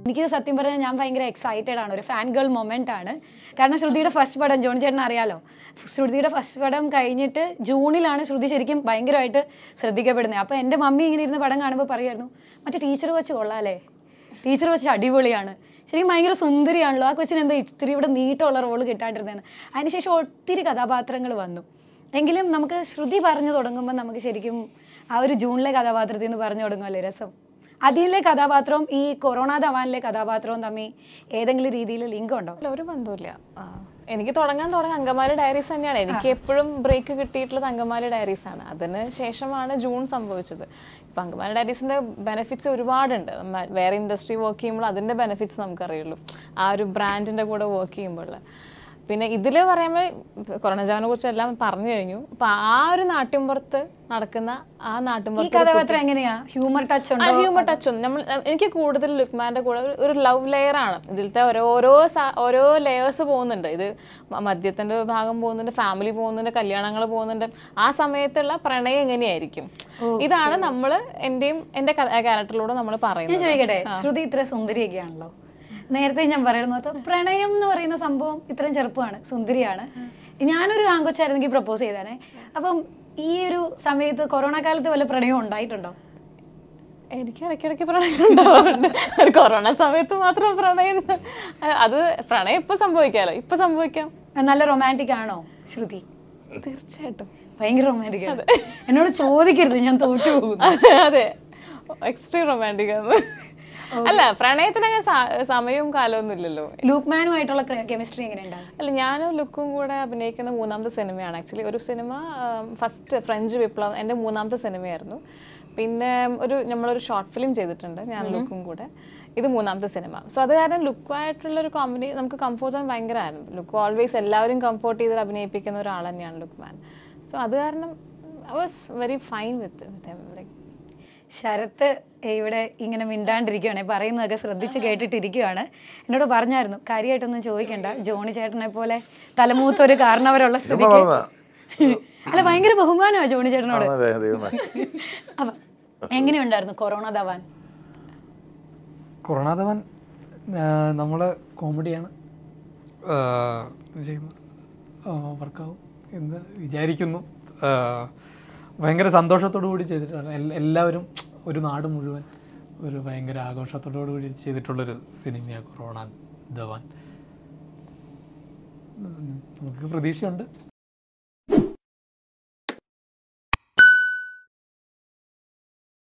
എനിക്ക് സത്യം പറഞ്ഞാൽ ഞാൻ ഭയങ്കര എക്സൈറ്റഡ് ആണ്, ഒരു ഫാൻ ഗേൾ മൊമെന്റ് ആണ്. കാരണം ശ്രുതിയുടെ ഫസ്റ്റ് പടം ജോണി ചേട്ടൻ അറിയാലോ, ശ്രുതിയുടെ ഫസ്റ്റ് പടം കഴിഞ്ഞിട്ട് ജൂണിലാണ് ശ്രുതി ശരിക്കും ഭയങ്കരമായിട്ട് ശ്രദ്ധിക്കപ്പെടുന്നത്. അപ്പോൾ എൻ്റെ മമ്മി ഇങ്ങനെ ഇരുന്ന് പടം കാണുമ്പോൾ പറയുമായിരുന്നു, മറ്റേ ടീച്ചർ വെച്ച് കൊള്ളാമല്ലേ, ടീച്ചർ വെച്ച് അടിപൊളിയാണ്, ശരിക്കും ഭയങ്കര സുന്ദരിയാണല്ലോ, ആ കൊച്ചിന് എന്താ ഇത്തിരി ഇവിടെ നീട്ടമുള്ള റോള് കിട്ടാണ്ടിരുന്നതെന്ന്. അതിനുശേഷം ഒത്തിരി കഥാപാത്രങ്ങൾ വന്നു. എങ്കിലും നമുക്ക് ശ്രുതി പറഞ്ഞു തുടങ്ങുമ്പോൾ നമുക്ക് ശരിക്കും ആ ഒരു ജൂണിലെ കഥാപാത്രത്തിൽ നിന്ന് പറഞ്ഞു തുടങ്ങുമല്ലേ രസം. അതിലെ കഥാപാത്രവും ഈ കൊറോണ ധവാനിലെ കഥാപാത്രവും തമ്മിൽ ഏതെങ്കിലും രീതിയിൽ ലിങ്ക് ഉണ്ടോ? ഒരു ബന്ധമില്ല. എനിക്ക് തുടങ്ങാൻ അങ്കമാലി ഡയറീസ് തന്നെയാണ്. എനിക്ക് എപ്പോഴും ബ്രേക്ക് കിട്ടിയിട്ടുള്ളത് അങ്കമാലി ഡയറീസ് ആണ്. അതിന് ശേഷമാണ് ജൂൺ സംഭവിച്ചത്. ഇപ്പം അങ്കമാലി ഡയറീസിൻ്റെ ബെനിഫിറ്റ്സ് ഒരുപാടുണ്ട്. വേറെ ഇൻഡസ്ട്രി വർക്ക് ചെയ്യുമ്പോൾ അതിൻ്റെ ബെനിഫിറ്റ്സ് നമുക്കറിയുള്ളൂ, ആ ഒരു ബ്രാൻഡിൻ്റെ കൂടെ വർക്ക് ചെയ്യുമ്പോൾ. പിന്നെ ഇതിൽ പറയുമ്പോൾ കൊറോണ ജാവിനെ കുറിച്ച് എല്ലാം പറഞ്ഞു കഴിഞ്ഞു. അപ്പം ആ ഒരു നാട്ടിൻപുറത്ത് നടക്കുന്ന ആ നാട്ടിൻപുറത്ത് എങ്ങനെയാ ഹ്യൂമർ ടച്ച് ഉണ്ട്. എനിക്ക് കൂടുതൽ ലുക്മാൻ്റെ കൂടെ ഒരു ലവ് ലെയർ ആണ്. ഇതിലത്തെ ഓരോ ലെയേഴ്സ് പോകുന്നുണ്ട്. ഇത് മദ്യത്തിൻ്റെ ഭാഗം പോകുന്നുണ്ട്, ഫാമിലി പോകുന്നുണ്ട്, കല്യാണങ്ങൾ പോകുന്നുണ്ട്. ആ സമയത്തുള്ള പ്രണയം എങ്ങനെയായിരിക്കും, ഇതാണ് നമ്മൾ എൻ്റെ ക്യാരക്ടറിലൂടെ നമ്മൾ പറയുന്നത്. ചോദിക്കട്ടെ, ശ്രുതി ഇത്ര സുന്ദരിയൊക്കെയാണല്ലോ, നേരത്തെ ഞാൻ പറയുന്നത് പ്രണയം എന്ന് പറയുന്ന സംഭവം ഇത്രയും ചെറുപ്പമാണ്, സുന്ദരിയാണ്. ഞാനൊരു ആങ്കൊച്ചായിരുന്നെങ്കിൽ പ്രപ്പോസ് ചെയ്താനേ. അപ്പം ഈ ഒരു സമയത്ത് കൊറോണ കാലത്ത് വല്ല പ്രണയം ഉണ്ടായിട്ടുണ്ടോ? എനിക്ക് ഇടയ്ക്കിടയ്ക്ക് പ്രണയം ഉണ്ടാവാറുണ്ട്. കൊറോണ സമയത്ത് മാത്രം പ്രണയം, അത് പ്രണയം ഇപ്പൊ സംഭവിക്കാമല്ലോ, ഇപ്പൊ സംഭവിക്കാം. നല്ല റൊമാൻറ്റിക് ആണോ ശ്രുതി? തീർച്ചയായിട്ടും ഭയങ്കര റൊമാൻറ്റിക് ആണ്. എന്നോട് ചോദിക്കരുത്, ഞാൻ തോറ്റു പോകും. അതെ, എക്സ്ട്രീം റൊമാൻറ്റിക് ആണ്. അല്ല, പ്രണയത്തിനൊക്കെ സമയവും കാലമൊന്നും ഇല്ലല്ലോ. ലുക്മാനുമായിട്ടുള്ള കെമിസ്ട്രി എങ്ങനെയുണ്ടാവും? അല്ല, ഞാനും ലുക്കും കൂടെ അഭിനയിക്കുന്ന 3ാമത്തെ സിനിമയാണ്. ആക്ച്വലി ഒരു സിനിമ ഫസ്റ്റ് ഫ്രഞ്ച് വിപ്ലവം എൻ്റെ 3ാമത്തെ സിനിമയായിരുന്നു. പിന്നെ നമ്മളൊരു ഷോർട്ട് ഫിലിം ചെയ്തിട്ടുണ്ട് ഞാൻ ലുക്കും കൂടെ. ഇത് 3ാമത്തെ സിനിമ. സോ അത് കാരണം ലുക്കുമായിട്ടുള്ളൊരു കോമ്പനി നമുക്ക് കംഫോർട്ട് സോൺ ഭയങ്കരമായിരുന്നു. ലുക്ക് ഓൾവേസ് എല്ലാവരും കംഫോർട്ട് ചെയ്ത് അഭിനയിപ്പിക്കുന്ന ഒരാൾ തന്നെയാണ് ലുക്മാൻ. സോ അത് കാരണം I was very fine with like. Sharath ഇവിടെ ഇങ്ങനെ മിണ്ടാണ്ടിരിക്കുകയാണ്, പറയുന്നതൊക്കെ ശ്രദ്ധിച്ച് കേട്ടിട്ടിരിക്കുകയാണ്. എന്നോട് പറഞ്ഞായിരുന്നു കാര്യമായിട്ടൊന്നും ചോദിക്കണ്ട, ജോണി ചേട്ടനെ പോലെ തലമൂത്ത ഒരു കാരണവരുള്ള സ്ഥിതിക്ക്. അല്ല, ഭയങ്കര ബഹുമാനമാണ് ജോണി ചേട്ടനോട്. അപ്പൊ എങ്ങനെയുണ്ടായിരുന്നു കൊറോണ ധവാൻ? കൊറോണ ധവാൻ നമ്മള് കോമഡിയാണ് ചെയ്യുന്നത്, വർക്കാവും എന്ന് വിചാരിക്കുന്നു. ഭയങ്കര സന്തോഷത്തോടു കൂടി ചെയ്തിട്ടാണ് എല്ലാവരും, ഒരു നാട് മുഴുവൻ ഒരു ഭയങ്കര ആഘോഷത്തോടു കൂടി ചെയ്തിട്ടുള്ളൊരു സിനിമയാണ് കൊറോണ ധവാൻ. നമുക്ക് പ്രതീക്ഷയുണ്ട്